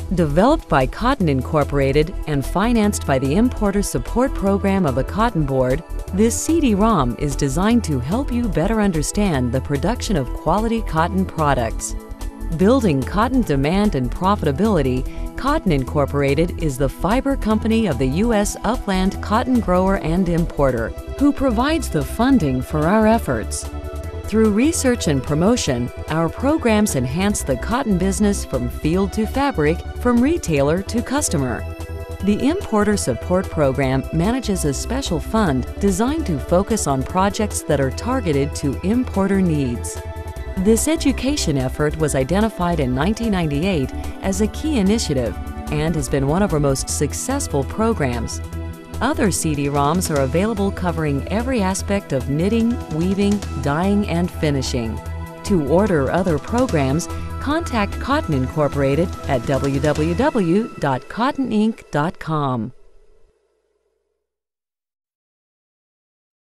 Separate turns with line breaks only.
Developed by Cotton Incorporated and financed by the Importer Support Program of the Cotton Board, this CD-ROM is designed to help you better understand the production of quality cotton products. Building cotton demand and profitability, Cotton Incorporated is the fiber company of the U.S. upland cotton grower and importer, who provides the funding for our efforts. Through research and promotion, our programs enhance the cotton business from field to fabric, from retailer to customer. The Importer Support Program manages a special fund designed to focus on projects that are targeted to importer needs. This education effort was identified in 1998 as a key initiative and has been one of our most successful programs. Other CD-ROMs are available covering every aspect of knitting, weaving, dyeing, and finishing. To order other programs, contact Cotton Incorporated at www.cottoninc.com.